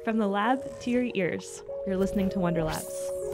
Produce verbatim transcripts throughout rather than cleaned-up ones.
From the lab to your ears, you're listening to WonderLabs.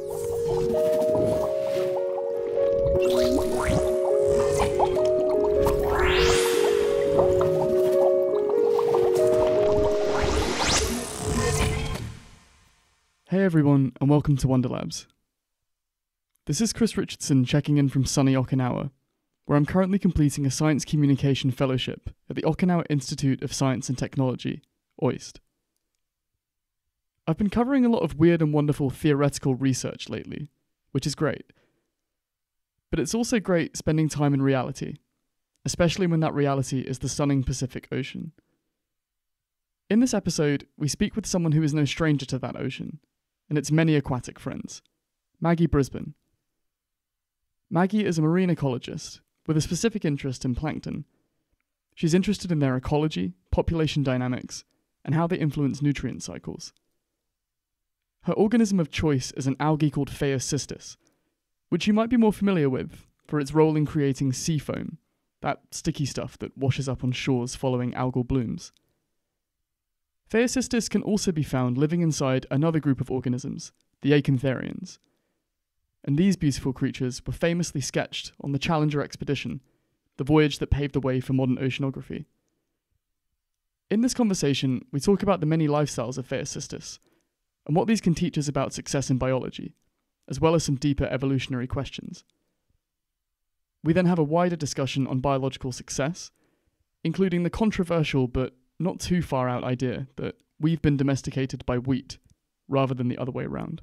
Hey everyone, and welcome to WonderLabs. This is Chris Richardson checking in from sunny Okinawa, where I'm currently completing a Science Communication Fellowship at the Okinawa Institute of Science and Technology, O I S T. I've been covering a lot of weird and wonderful theoretical research lately, which is great. But it's also great spending time in reality, especially when that reality is the stunning Pacific Ocean. In this episode, we speak with someone who is no stranger to that ocean, and its many aquatic friends, Maggi Brisbin. Maggi is a marine ecologist with a specific interest in plankton. She's interested in their ecology, population dynamics, and how they influence nutrient cycles. Her organism of choice is an algae called Phaeocystis, which you might be more familiar with for its role in creating sea foam, that sticky stuff that washes up on shores following algal blooms. Phaeocystis can also be found living inside another group of organisms, the acantharians. And these beautiful creatures were famously sketched on the Challenger expedition, the voyage that paved the way for modern oceanography. In this conversation, we talk about the many lifestyles of Phaeocystis, and what these can teach us about success in biology, as well as some deeper evolutionary questions. We then have a wider discussion on biological success, including the controversial but not too far out idea that we've been domesticated by wheat, rather than the other way around.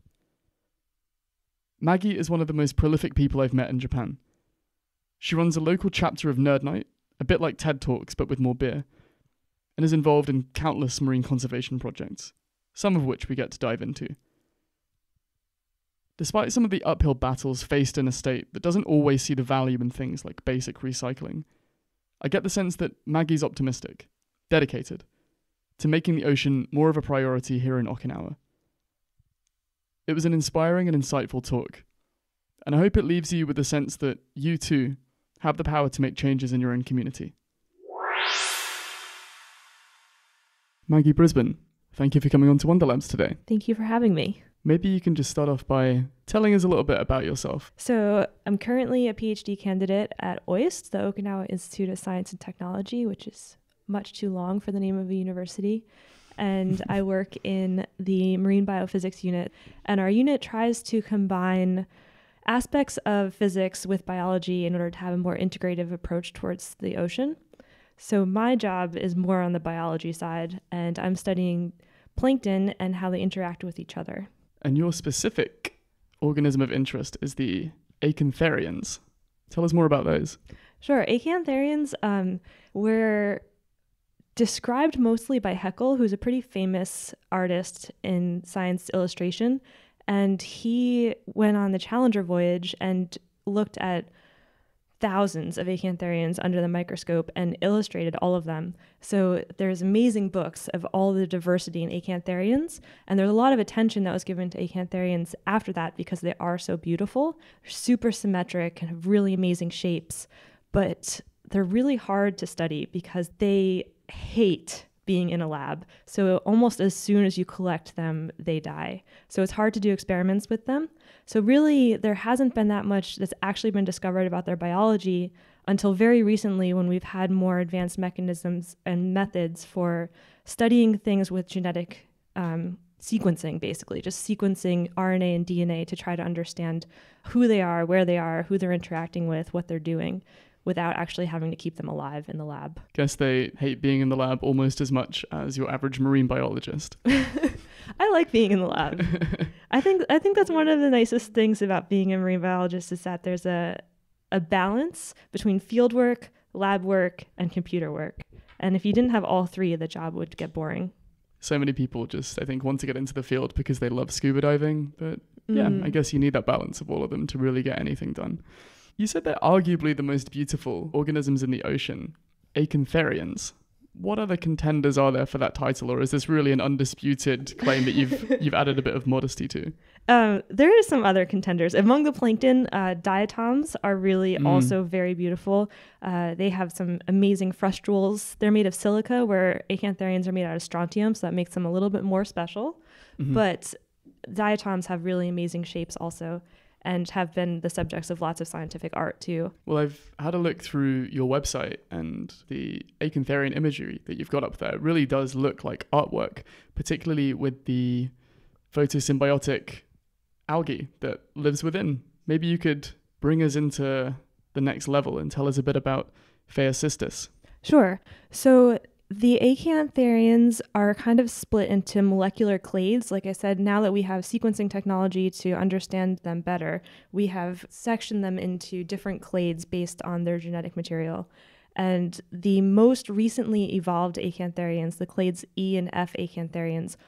Maggi is one of the most prolific people I've met in Japan. She runs a local chapter of Nerd Night, a bit like TED Talks but with more beer, and is involved in countless marine conservation projects, some of which we get to dive into. Despite some of the uphill battles faced in a state that doesn't always see the value in things like basic recycling, I get the sense that Maggi's optimistic, dedicated, to making the ocean more of a priority here in Okinawa. It was an inspiring and insightful talk, and I hope it leaves you with the sense that you too have the power to make changes in your own community. Maggi Brisbin, thank you for coming on to WonderLabs today. Thank you for having me. Maybe you can just start off by telling us a little bit about yourself. So I'm currently a PhD candidate at O I S T, the Okinawa Institute of Science and Technology, which is much too long for the name of a university. And I work in the marine biophysics unit. And our unit tries to combine aspects of physics with biology in order to have a more integrative approach towards the ocean. So my job is more on the biology side, and I'm studying plankton and how they interact with each other. And your specific organism of interest is the acantharians. Tell us more about those. Sure. Acantharians um, were described mostly by Haeckel, who's a pretty famous artist in science illustration. And he went on the Challenger voyage and looked at thousands of acantharians under the microscope and illustrated all of them. So there's amazing books of all the diversity in acantharians, and there's a lot of attention that was given to acantharians after that because they are so beautiful. They're super symmetric and have really amazing shapes, but they're really hard to study because they hate being in a lab. So almost as soon as you collect them, they die. So it's hard to do experiments with them. So really, there hasn't been that much that's actually been discovered about their biology until very recently, when we've had more advanced mechanisms and methods for studying things with genetic um, sequencing, basically, just sequencing R N A and D N A to try to understand who they are, where they are, who they're interacting with, what they're doing, without actually having to keep them alive in the lab. Guess they hate being in the lab almost as much as your average marine biologist. I like being in the lab. I think I think that's one of the nicest things about being a marine biologist is that there's a a balance between field work, lab work, and computer work. And if you didn't have all three, the job would get boring. So many people just, I think, want to get into the field because they love scuba diving. But yeah, mm. I guess you need that balance of all of them to really get anything done. You said they're arguably the most beautiful organisms in the ocean, acantharians. what other contenders are there for that title, or is this really an undisputed claim that you've you've added a bit of modesty to? Um, there are some other contenders. Among the plankton, uh, diatoms are really mm. also very beautiful. Uh, they have some amazing frustules. They're made of silica, where acantharians are made out of strontium, so that makes them a little bit more special. Mm-hmm. But diatoms have really amazing shapes also, and have been the subjects of lots of scientific art too. Well, I've had a look through your website, and the acantharian imagery that you've got up there really does look like artwork, particularly with the photosymbiotic algae that lives within. Maybe you could bring us into the next level and tell us a bit about Phaeocystis. Sure. So the acantharians are kind of split into molecular clades. Like I said, now that we have sequencing technology to understand them better, we have sectioned them into different clades based on their genetic material. And the most recently evolved acantharians, the clades E and F acantharians,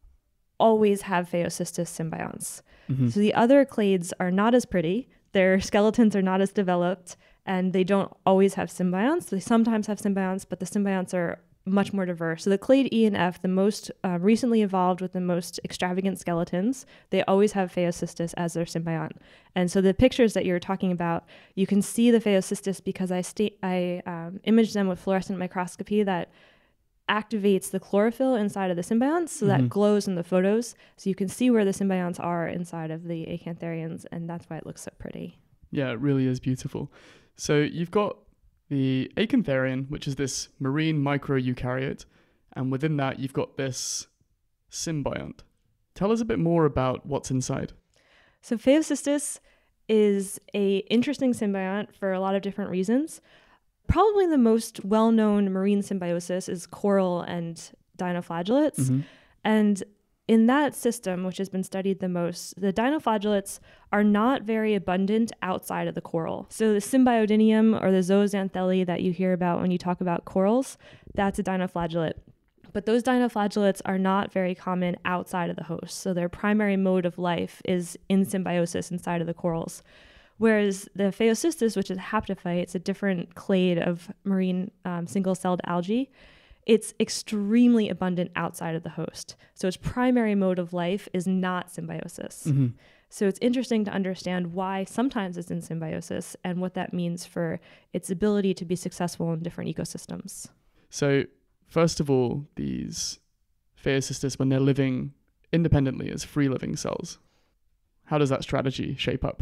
always have Phaeocystis symbionts. Mm-hmm. So the other clades are not as pretty, their skeletons are not as developed, and they don't always have symbionts. They sometimes have symbionts, but the symbionts are much more diverse. So the clade E and F, the most uh, recently evolved with the most extravagant skeletons, they always have Phaeocystis as their symbiont. And so the pictures that you're talking about, you can see the Phaeocystis because I sta- I um, imaged them with fluorescent microscopy that activates the chlorophyll inside of the symbionts, so mm-hmm. that glows in the photos. So you can see where the symbionts are inside of the acantharians, and that's why it looks so pretty. Yeah, it really is beautiful. So you've got the acantharian, which is this marine micro-eukaryote, and within that you've got this symbiont. Tell us a bit more about what's inside. So Phaeocystis is a interesting symbiont for a lot of different reasons. Probably the most well-known marine symbiosis is coral and dinoflagellates. Mm-hmm. And in that system, which has been studied the most, the dinoflagellates are not very abundant outside of the coral. So the symbiodinium or the zooxanthellae that you hear about when you talk about corals, that's a dinoflagellate. But those dinoflagellates are not very common outside of the host. So their primary mode of life is in symbiosis inside of the corals. Whereas the Phaeocystis, which is a haptophyte, it's a different clade of marine um, single-celled algae, it's extremely abundant outside of the host. So its primary mode of life is not symbiosis. Mm-hmm. So it's interesting to understand why sometimes it's in symbiosis and what that means for its ability to be successful in different ecosystems. So first of all, these Phaeocystis, when they're living independently as free-living cells, how does that strategy shape up?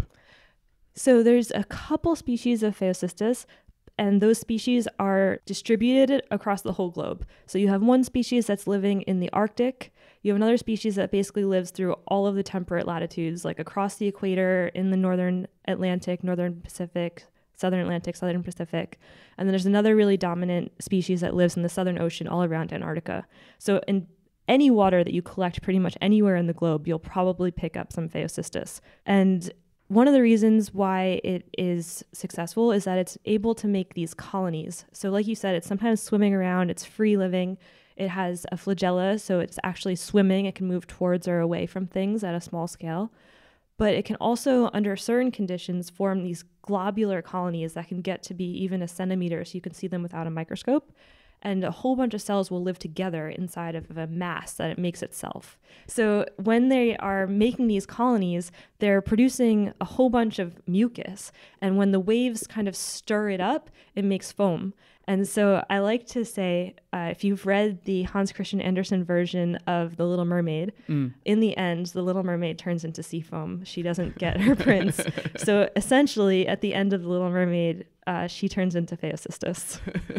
So there's a couple species of Phaeocystis, and those species are distributed across the whole globe. So you have one species that's living in the Arctic. You have another species that basically lives through all of the temperate latitudes, like across the equator in the northern Atlantic, northern Pacific, southern Atlantic, southern Pacific. And then there's another really dominant species that lives in the Southern Ocean all around Antarctica. So in any water that you collect pretty much anywhere in the globe, you'll probably pick up some Phaeocystis. And one of the reasons why it is successful is that it's able to make these colonies. So like you said, it's sometimes swimming around, it's free living, it has a flagella, so it's actually swimming, it can move towards or away from things at a small scale. But it can also, under certain conditions, form these globular colonies that can get to be even a centimeter, so you can see them without a microscope. And a whole bunch of cells will live together inside of a mass that it makes itself. So when they are making these colonies, they're producing a whole bunch of mucus. And when the waves kind of stir it up, it makes foam. And so I like to say, uh, if you've read the Hans Christian Andersen version of The Little Mermaid, mm. in the end, the Little Mermaid turns into sea foam. She doesn't get her prince. So essentially, at the end of The Little Mermaid, uh, she turns into Phaeocystis.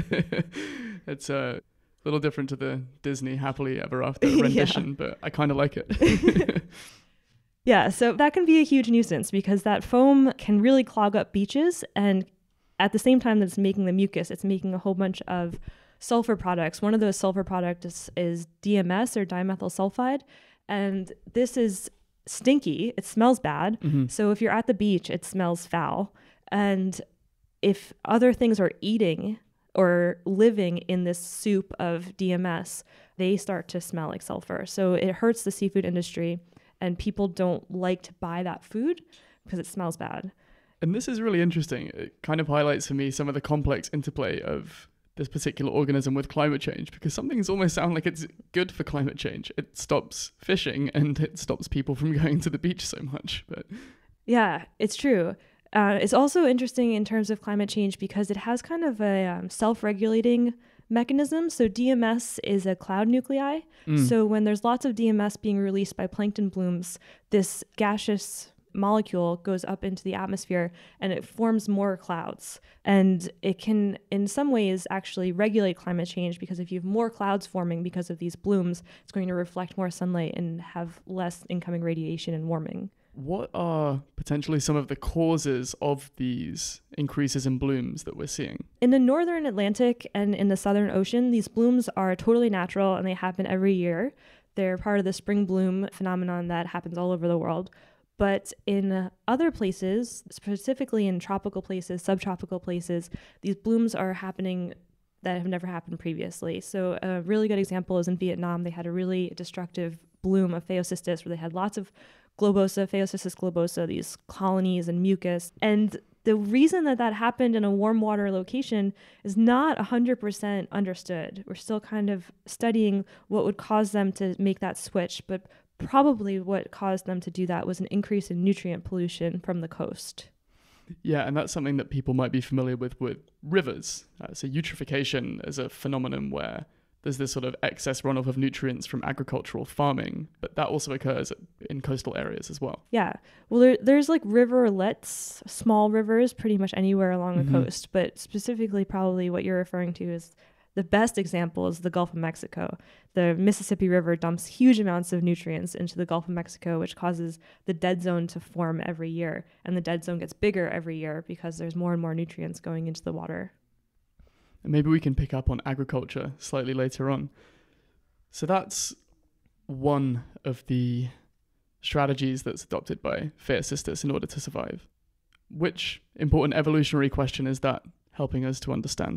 It's a little different to the Disney Happily Ever After rendition, yeah. But I kind of like it. Yeah, so that can be a huge nuisance because that foam can really clog up beaches, and at the same time that it's making the mucus, it's making a whole bunch of sulfur products. One of those sulfur products is, is D M S or dimethyl sulfide, and this is stinky. It smells bad. Mm-hmm. So if you're at the beach, it smells foul. And if other things are eating or living in this soup of D M S, they start to smell like sulfur. So it hurts the seafood industry, and people don't like to buy that food because it smells bad. And this is really interesting. It kind of highlights for me some of the complex interplay of this particular organism with climate change? Because some things almost sound like it's good for climate change. It stops fishing and it stops people from going to the beach so much. But yeah, it's true. Uh, it's also interesting in terms of climate change because it has kind of a um, self-regulating mechanism. So D M S is a cloud nuclei. Mm. So when there's lots of D M S being released by plankton blooms, this gaseous molecule goes up into the atmosphere and it forms more clouds. And it can, in some ways, actually regulate climate change because if you have more clouds forming because of these blooms, it's going to reflect more sunlight and have less incoming radiation and warming. What are potentially some of the causes of these increases in blooms that we're seeing? In the northern Atlantic and in the southern ocean, these blooms are totally natural and they happen every year. They're part of the spring bloom phenomenon that happens all over the world. But in other places, specifically in tropical places, subtropical places, these blooms are happening that have never happened previously. So a really good example is in Vietnam. They had a really destructive bloom of Phaeocystis where they had lots of globosa, Phaeocystis globosa, these colonies and mucus. And the reason that that happened in a warm water location is not one hundred percent understood. We're still kind of studying what would cause them to make that switch, but probably what caused them to do that was an increase in nutrient pollution from the coast. Yeah, and that's something that people might be familiar with with rivers. Uh, so eutrophication is a phenomenon where there's this sort of excess runoff of nutrients from agricultural farming, but that also occurs in coastal areas as well. Yeah. Well, there, there's like riverlets, small rivers pretty much anywhere along the mm-hmm. coast, but specifically probably what you're referring to is the best example is the Gulf of Mexico. The Mississippi River dumps huge amounts of nutrients into the Gulf of Mexico, which causes the dead zone to form every year. And the dead zone gets bigger every year because there's more and more nutrients going into the water. And maybe we can pick up on agriculture slightly later on. So that's one of the strategies that's adopted by Phaeocystis in order to survive. Which important evolutionary question is that helping us to understand?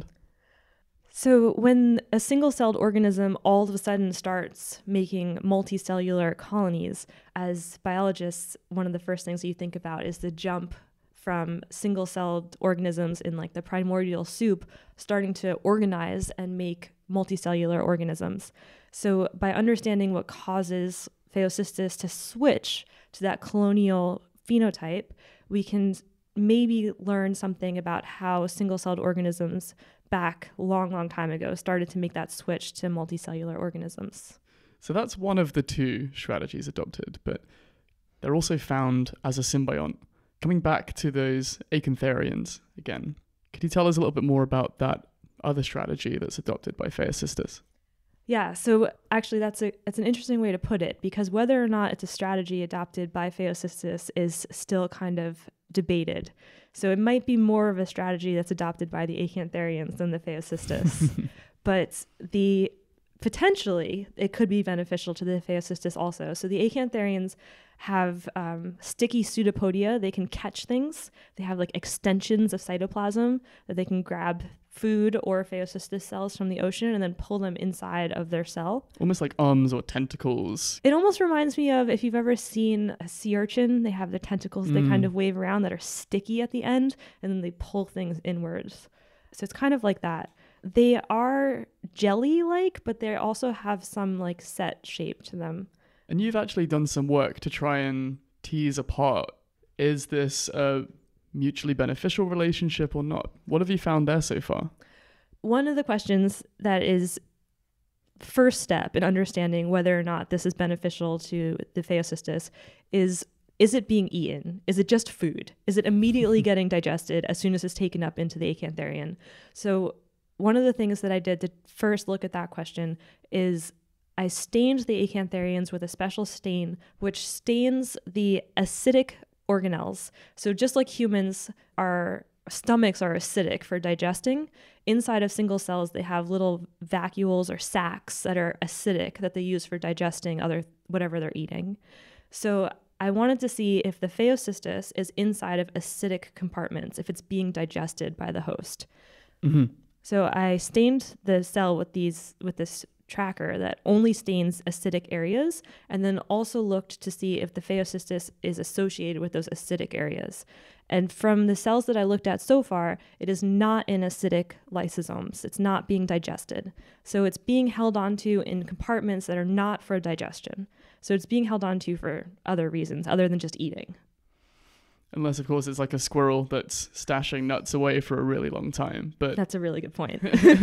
So when a single-celled organism all of a sudden starts making multicellular colonies, as biologists, one of the first things that you think about is the jump from single-celled organisms in like the primordial soup starting to organize and make multicellular organisms. So by understanding what causes Phaeocystis to switch to that colonial phenotype, we can maybe learn something about how single-celled organisms back a long, long time ago started to make that switch to multicellular organisms. So that's one of the two strategies adopted, but they're also found as a symbiont. Coming back to those acantharians again, could you tell us a little bit more about that other strategy that's adopted by Phaeocystis? Yeah, so actually that's a that's an interesting way to put it, because whether or not it's a strategy adopted by Phaeocystis is still kind of debated. So it might be more of a strategy that's adopted by the acantharians than the Phaeocystis. But the potentially it could be beneficial to the Phaeocystis also. So the acantharians have um, sticky pseudopodia. They can catch things. They have like extensions of cytoplasm that they can grab food or Phaeocystis cells from the ocean and then pull them inside of their cell. Almost like arms or tentacles. It almost reminds me of if you've ever seen a sea urchin. They have their tentacles mm. they kind of wave around that are sticky at the end, and then they pull things inwards. So it's kind of like that. They are jelly-like, but they also have some like set shape to them. And you've actually done some work to try and tease apart, is this a mutually beneficial relationship or not? What have you found there so far? One of the questions that is first step in understanding whether or not this is beneficial to the Phaeocystis is, is it being eaten? Is it just food? Is it immediately getting digested as soon as it's taken up into the acantharian? So one of the things that I did to first look at that question is I stained the acantharians with a special stain which stains the acidic organelles. So just like humans, our stomachs are acidic for digesting. Inside of single cells, they have little vacuoles or sacs that are acidic that they use for digesting other whatever they're eating. So I wanted to see if the Phaeocystis is inside of acidic compartments, if it's being digested by the host. Mm-hmm. So I stained the cell with these with this tracker that only stains acidic areas, and then also looked to see if the Phaeocystis is associated with those acidic areas. And from the cells that I looked at so far, it is not in acidic lysosomes. It's not being digested. So it's being held onto in compartments that are not for digestion. So it's being held onto for other reasons other than just eating. Unless, of course, it's like a squirrel that's stashing nuts away for a really long time. But that's a really good point.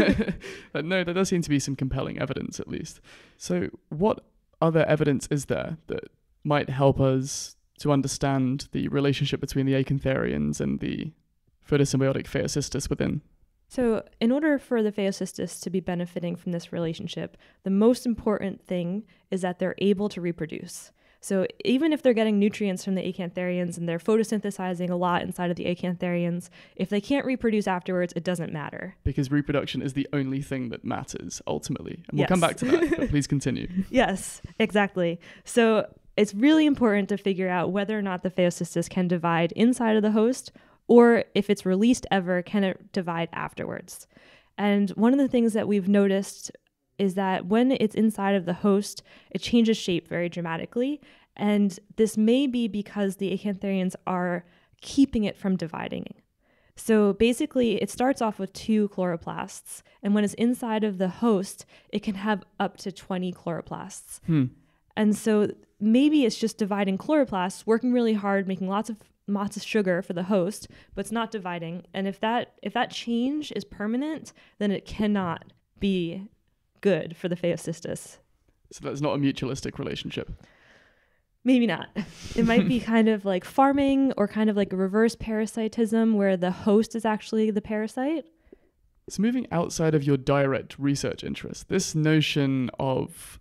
But no, there does seem to be some compelling evidence, at least. So what other evidence is there that might help us to understand the relationship between the acantharians and the photosymbiotic Phaeocystis within? So in order for the Phaeocystis to be benefiting from this relationship, the most important thing is that they're able to reproduce. So even if they're getting nutrients from the acantharians and they're photosynthesizing a lot inside of the acantharians, if they can't reproduce afterwards, it doesn't matter. Because reproduction is the only thing that matters, ultimately. And we'll Yes. come back to that, but please continue. Yes, exactly. So it's really important to figure out whether or not the Phaeocystis can divide inside of the host, or if it's released ever, can it divide afterwards? And one of the things that we've noticed is that when it's inside of the host, it changes shape very dramatically. And this may be because the acantharians are keeping it from dividing. So basically, it starts off with two chloroplasts. And when it's inside of the host, it can have up to twenty chloroplasts. Hmm. And so maybe it's just dividing chloroplasts, working really hard, making lots of lots of sugar for the host, but it's not dividing. And if that if that change is permanent, then it cannot be good for the Phaeocystis. So that's not a mutualistic relationship. Maybe not. It might be kind of like farming or kind of like a reverse parasitism where the host is actually the parasite. So moving outside of your direct research interest, this notion of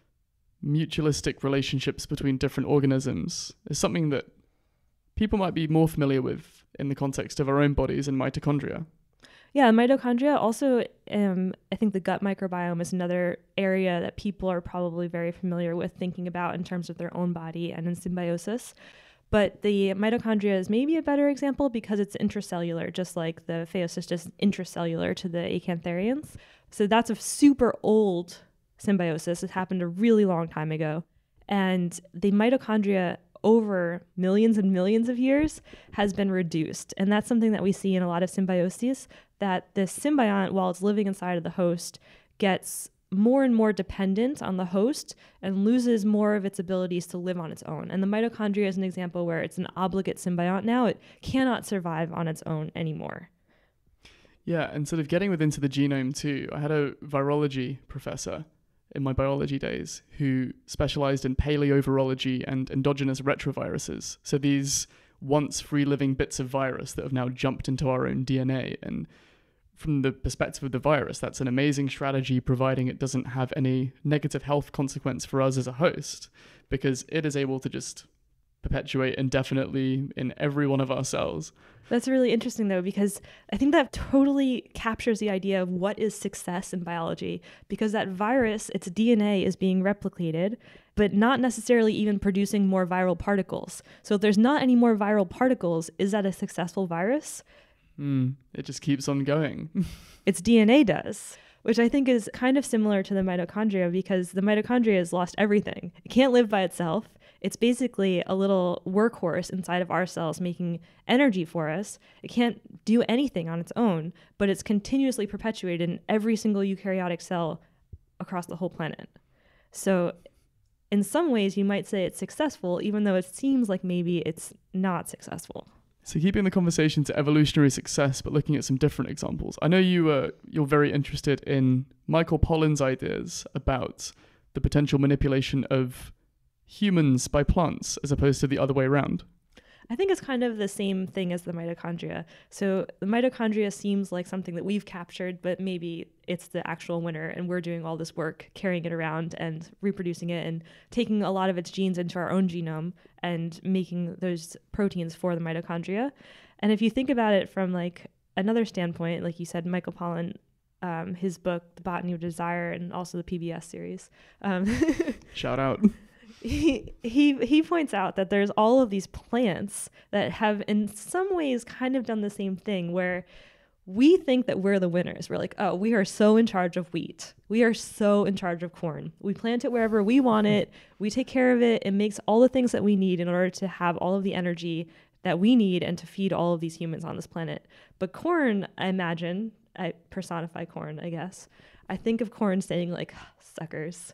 mutualistic relationships between different organisms is something that people might be more familiar with in the context of our own bodies and mitochondria. Yeah, mitochondria also, um, I think the gut microbiome is another area that people are probably very familiar with thinking about in terms of their own body and in symbiosis. But the mitochondria is maybe a better example because it's intracellular, just like the Phaeocystis is intracellular to the acantharians. So that's a super old symbiosis. It happened a really long time ago. And the mitochondria over millions and millions of years has been reduced. And that's something that we see in a lot of symbioses, that the symbiont, while it's living inside of the host, gets more and more dependent on the host and loses more of its abilities to live on its own. And the mitochondria is an example where it's an obligate symbiont now. It cannot survive on its own anymore. Yeah, and sort of getting within to the genome too. I had a virology professor in my biology days who specialized in paleovirology and endogenous retroviruses. So these once free-living bits of virus that have now jumped into our own D N A. And from the perspective of the virus, that's an amazing strategy, providing it doesn't have any negative health consequence for us as a host, because it is able to just perpetuate indefinitely in every one of our cells. That's really interesting, though, because I think that totally captures the idea of what is success in biology, because that virus, its D N A is being replicated, but not necessarily even producing more viral particles. So if there's not any more viral particles, is that a successful virus? Mm, it just keeps on going. Its D N A does, which I think is kind of similar to the mitochondria, because the mitochondria has lost everything. It can't live by itself. It's basically a little workhorse inside of our cells making energy for us. It can't do anything on its own, but it's continuously perpetuated in every single eukaryotic cell across the whole planet. So in some ways, you might say it's successful, even though it seems like maybe it's not successful. So keeping the conversation to evolutionary success, but looking at some different examples. I know you, uh, you're very interested in Michael Pollan's ideas about the potential manipulation of humans by plants as opposed to the other way around. I think it's kind of the same thing as the mitochondria. So the mitochondria seems like something that we've captured, but maybe it's the actual winner and we're doing all this work, carrying it around and reproducing it and taking a lot of its genes into our own genome and making those proteins for the mitochondria. And if you think about it from like another standpoint, like you said, Michael Pollan, um, his book, The Botany of Desire, and also the P B S series. Um, Shout out. He, he he points out that there's all of these plants that have in some ways kind of done the same thing, where we think that we're the winners. We're like, oh, we are so in charge of wheat. We are so in charge of corn. We plant it wherever we want it. We take care of it. It makes all the things that we need in order to have all of the energy that we need and to feed all of these humans on this planet. But corn, I imagine, I personify corn, I guess. I think of corn saying like, suckers.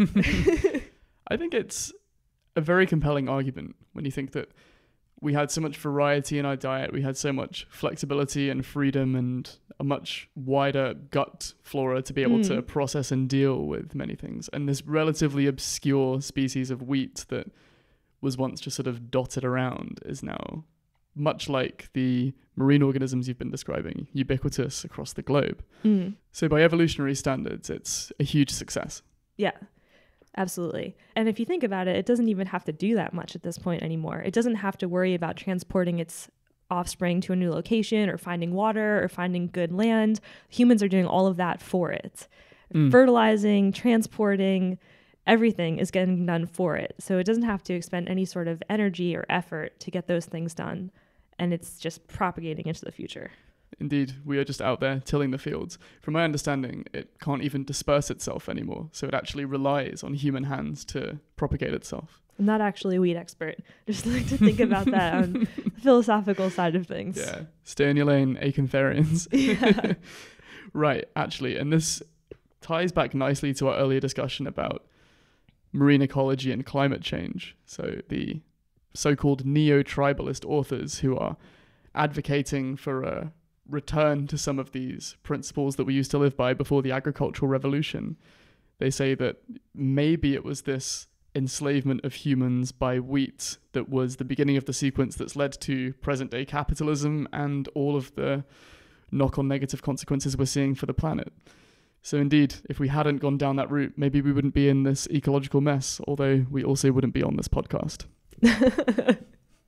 I think it's a very compelling argument when you think that we had so much variety in our diet, we had so much flexibility and freedom and a much wider gut flora to be able mm. to process and deal with many things. And this relatively obscure species of wheat that was once just sort of dotted around is now, much like the marine organisms you've been describing, ubiquitous across the globe. Mm. So by evolutionary standards, it's a huge success. Yeah. Absolutely. And if you think about it, it doesn't even have to do that much at this point anymore. It doesn't have to worry about transporting its offspring to a new location or finding water or finding good land. Humans are doing all of that for it. Mm. Fertilizing, transporting, everything is getting done for it. So it doesn't have to expend any sort of energy or effort to get those things done. And it's just propagating into the future. Indeed, we are just out there tilling the fields. From my understanding, it can't even disperse itself anymore, so it actually relies on human hands to propagate itself. I'm not actually a weed expert. Just like to think about that on the philosophical side of things. Yeah, stay in your lane, acantharians. Yeah. Right, actually, and this ties back nicely to our earlier discussion about marine ecology and climate change. So the so-called neo-tribalist authors who are advocating for a return to some of these principles that we used to live by before the agricultural revolution. They say that maybe it was this enslavement of humans by wheat that was the beginning of the sequence that's led to present-day capitalism and all of the knock-on negative consequences we're seeing for the planet. So indeed, if we hadn't gone down that route, maybe we wouldn't be in this ecological mess, although we also wouldn't be on this podcast. That's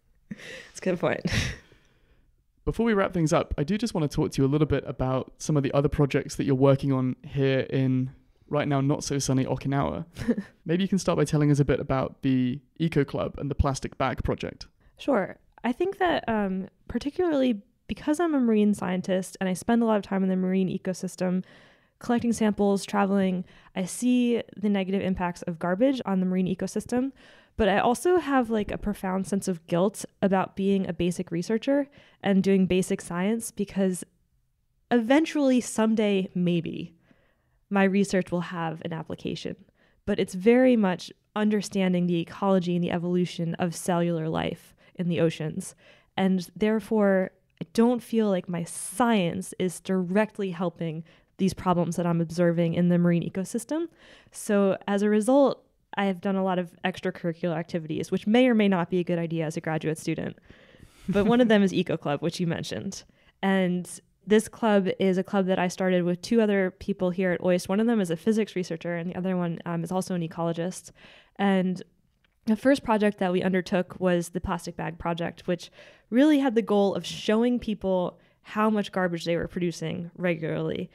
a good point. Before we wrap things up, I do just want to talk to you a little bit about some of the other projects that you're working on here in, right now, not so sunny Okinawa. Maybe you can start by telling us a bit about the Eco Club and the plastic bag project. Sure. I think that um, particularly because I'm a marine scientist and I spend a lot of time in the marine ecosystem, collecting samples, traveling, I see the negative impacts of garbage on the marine ecosystem. But I also have like a profound sense of guilt about being a basic researcher and doing basic science, because eventually, someday, maybe, my research will have an application. But it's very much understanding the ecology and the evolution of cellular life in the oceans. And therefore, I don't feel like my science is directly helping these problems that I'm observing in the marine ecosystem. So as a result, I have done a lot of extracurricular activities, which may or may not be a good idea as a graduate student. But one of them is Eco Club, which you mentioned. And this club is a club that I started with two other people here at O I S. One of them is a physics researcher, and the other one um, is also an ecologist. And the first project that we undertook was the plastic bag project, which really had the goal of showing people how much garbage they were producing regularly.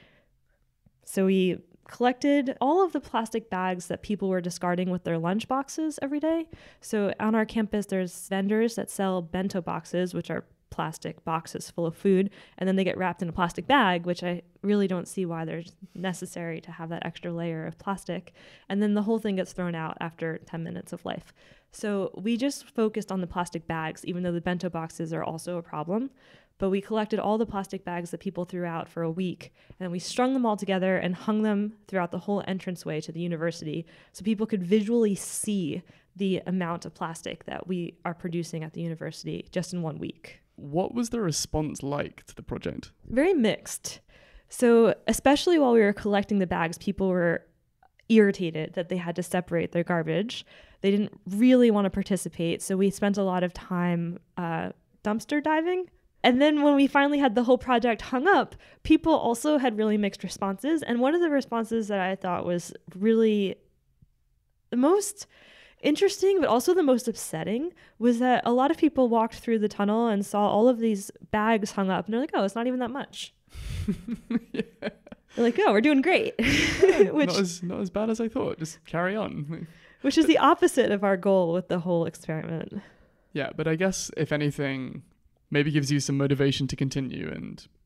So we collected all of the plastic bags that people were discarding with their lunch boxes every day. So on our campus, there's vendors that sell bento boxes, which are plastic boxes full of food, and then they get wrapped in a plastic bag, which I really don't see why they're necessary to have that extra layer of plastic. And then the whole thing gets thrown out after ten minutes of life. So we just focused on the plastic bags, even though the bento boxes are also a problem. But we collected all the plastic bags that people threw out for a week, and we strung them all together and hung them throughout the whole entranceway to the university so people could visually see the amount of plastic that we are producing at the university just in one week. What was the response like to the project? Very mixed. So especially while we were collecting the bags, people were irritated that they had to separate their garbage. They didn't really want to participate, so we spent a lot of time uh, dumpster diving. And then when we finally had the whole project hung up, people also had really mixed responses. And one of the responses that I thought was really the most interesting, but also the most upsetting, was that a lot of people walked through the tunnel and saw all of these bags hung up. And they're like, oh, it's not even that much. Yeah. They're like, oh, we're doing great. Yeah, which, not, as, not as bad as I thought. Just carry on. Which is the opposite of our goal with the whole experiment. Yeah, but I guess, if anything, maybe gives you some motivation to continue and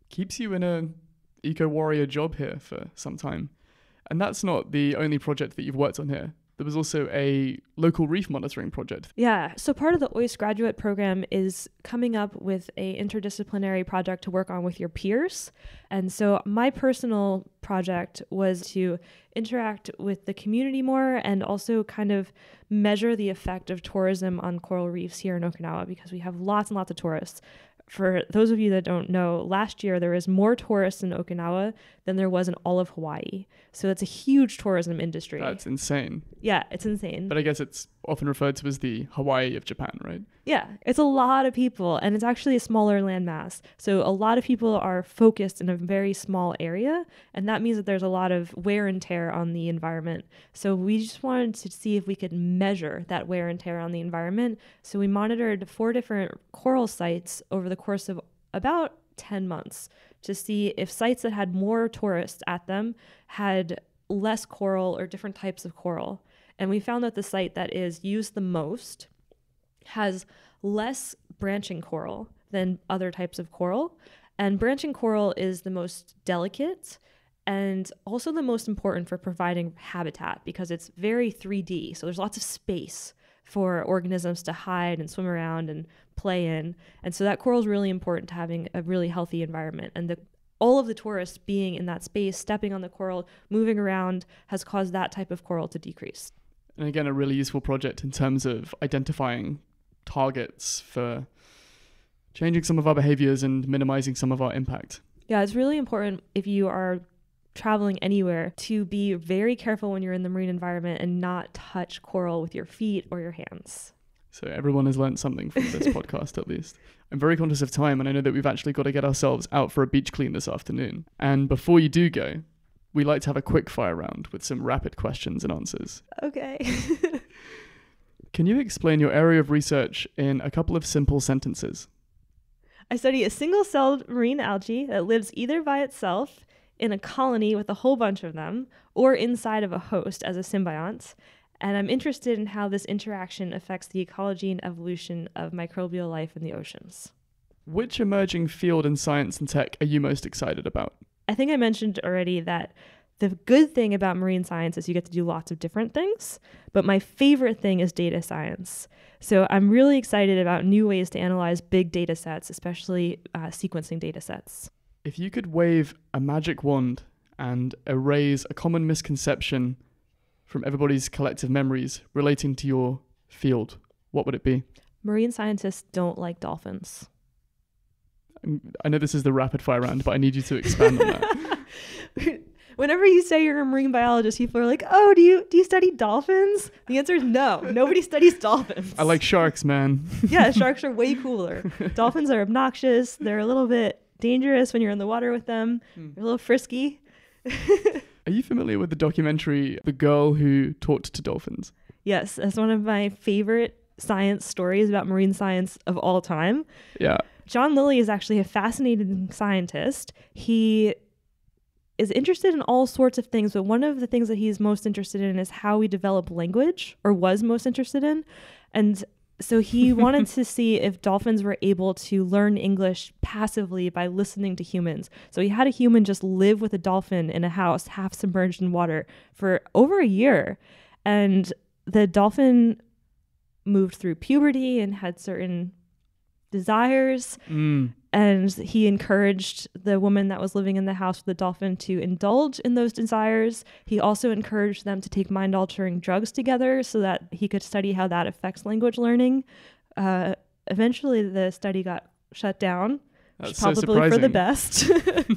keeps you in a eco-warrior job here for some time. And that's not the only project that you've worked on here. There was also a local reef monitoring project. Yeah, so part of the O I S graduate program is coming up with a interdisciplinary project to work on with your peers. And so my personal project was to interact with the community more and also kind of measure the effect of tourism on coral reefs here in Okinawa, because we have lots and lots of tourists. For those of you that don't know, last year there was more tourists in Okinawa than there was in all of Hawaii. So it's a huge tourism industry. That's insane. Yeah, it's insane. But I guess it's often referred to as the Hawaii of Japan, right? Yeah, it's a lot of people, and it's actually a smaller landmass. So a lot of people are focused in a very small area, and that means that there's a lot of wear and tear on the environment. So we just wanted to see if we could measure that wear and tear on the environment. So we monitored four different coral sites over the course of about ten months to see if sites that had more tourists at them had less coral or different types of coral. And we found that the site that is used the most has less branching coral than other types of coral. And branching coral is the most delicate and also the most important for providing habitat because it's very three D. So there's lots of space for organisms to hide and swim around and play in. And so that coral is really important to having a really healthy environment. And the all of the tourists being in that space, stepping on the coral, moving around, has caused that type of coral to decrease. And again, a really useful project in terms of identifying targets for changing some of our behaviors and minimizing some of our impact. Yeah, it's really important if you are traveling anywhere to be very careful when you're in the marine environment and not touch coral with your feet or your hands. So everyone has learned something from this podcast, at least. I'm very conscious of time, and I know that we've actually got to get ourselves out for a beach clean this afternoon. And before you do go, we like to have a quick fire round with some rapid questions and answers. Okay. Can you explain your area of research in a couple of simple sentences? I study a single-celled marine algae that lives either by itself in a colony with a whole bunch of them or inside of a host as a symbiont. And I'm interested in how this interaction affects the ecology and evolution of microbial life in the oceans. Which emerging field in science and tech are you most excited about? I think I mentioned already that the good thing about marine science is you get to do lots of different things, but my favorite thing is data science. So I'm really excited about new ways to analyze big data sets, especially uh, sequencing data sets. If you could wave a magic wand and erase a common misconception from everybody's collective memories relating to your field, what would it be? Marine scientists don't like dolphins. I know this is the rapid fire round, but I need you to expand on that. Whenever you say you're a marine biologist, people are like, oh, do you do you study dolphins? The answer is no. Nobody studies dolphins. I like sharks, man. Yeah, sharks are way cooler. Dolphins are obnoxious. They're a little bit dangerous when you're in the water with them. Hmm. They're a little frisky. Are you familiar with the documentary The Girl Who Talked to Dolphins? Yes, that's one of my favorite science stories about marine science of all time. Yeah. John Lilly is actually a fascinating scientist. He is interested in all sorts of things, but one of the things that he's most interested in is how we develop language, or was most interested in. And so he wanted to see if dolphins were able to learn English passively by listening to humans. So he had a human just live with a dolphin in a house, half submerged in water, for over a year. And the dolphin moved through puberty and had certain desires. Mm. And he encouraged the woman that was living in the house with the dolphin to indulge in those desires. He also encouraged them to take mind-altering drugs together so that he could study how that affects language learning. Uh, eventually, the study got shut down, That's probably so surprising. for the best.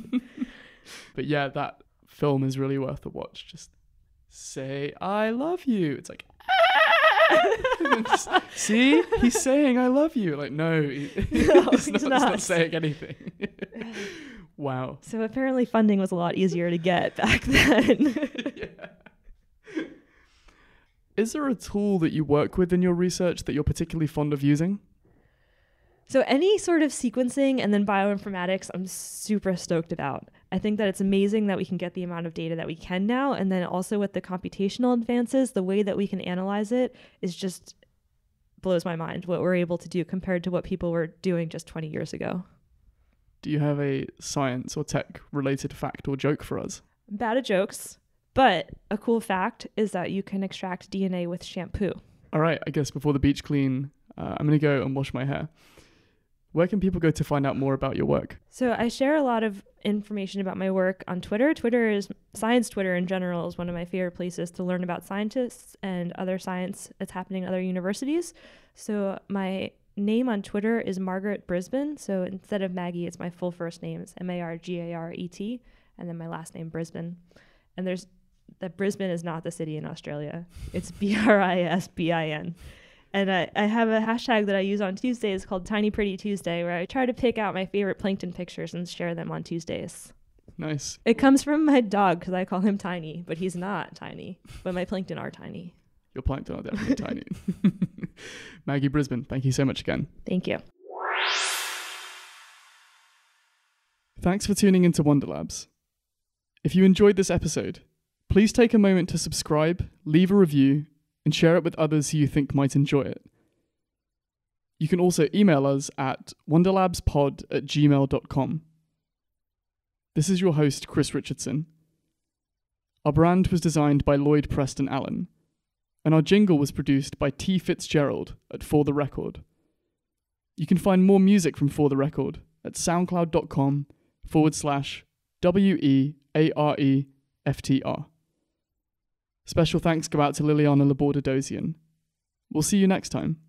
But yeah, that film is really worth a watch. Just say, I love you. It's like, see, he's saying I love you. Like, no, he, no he's, he's, not, not. he's not saying anything. Wow. So apparently funding was a lot easier to get back then. Yeah. Is there a tool that you work with in your research that you're particularly fond of using? So any sort of sequencing and then bioinformatics, I'm super stoked about. I think that it's amazing that we can get the amount of data that we can now. And then also with the computational advances, the way that we can analyze it is just blows my mind what we're able to do compared to what people were doing just twenty years ago. do you have a science or tech related fact or joke for us? I'm bad at jokes, but a cool fact is that you can extract D N A with shampoo. All right, I guess before the beach clean, uh, I'm going to go and wash my hair. Where can people go to find out more about your work? So I share a lot of information about my work on Twitter. Twitter is, science Twitter in general is one of my favorite places to learn about scientists and other science that's happening at other universities. So my name on Twitter is Margaret Brisbin. So instead of Maggie, it's my full first name. It's M A R G A R E T, and then my last name, Brisbin. And there's, that Brisbane is not the city in Australia. It's B R I S B I N. And I, I have a hashtag that I use on Tuesdays called Tiny Pretty Tuesday, where I try to pick out my favorite plankton pictures and share them on Tuesdays. Nice. It comes from my dog because I call him Tiny, but he's not tiny. But my plankton are tiny. Your plankton are definitely tiny. Maggi Brisbin, thank you so much again. Thank you. Thanks for tuning into WonderLabs. If you enjoyed this episode, please take a moment to subscribe, leave a review, and share it with others who you think might enjoy it. You can also email us at wonderlabspod at gmail dot com. This is your host, Chris Richardson. Our brand was designed by Lloyd Preston Allen, and our jingle was produced by T. Fitzgerald at For The Record. You can find more music from For The Record at soundcloud.com forward slash W-E-A-R-E-F-T-R. Special thanks go out to Liliana Laborde-Dozian. We'll see you next time.